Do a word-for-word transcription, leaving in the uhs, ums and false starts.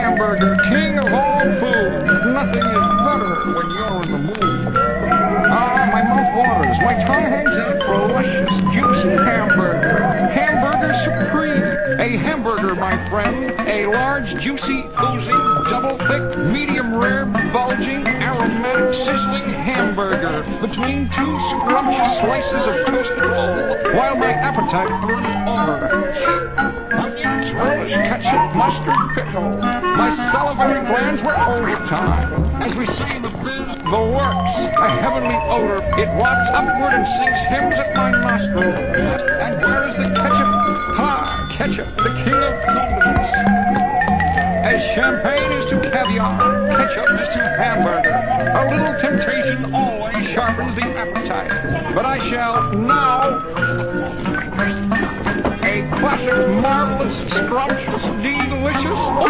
hamburger, king of all food. Nothing is better when you're in the mood. Ah, my mouth waters, my tongue hangs out for a luscious, juicy hamburger. Hamburger supreme. A hamburger, my friend. A large, juicy, oozing, double thick, medium rare, bulging, aromatic, sizzling hamburger between two scrumptious slices of toasted roll, while my appetite burned over. Onions, relish, ketchup, mustard, pickle. My salivary glands were overtime. As we say in the biz, the works. A heavenly odor. It walks upward and sings hymns at my nostril. And where is the ketchup? Ha! Ketchup, the king of condiments. As champagne is to caviar, ketchup is to hamburger. A little temptation always sharpens the appetite. But I shall now... A classic, marvelous, scrumptious, delicious,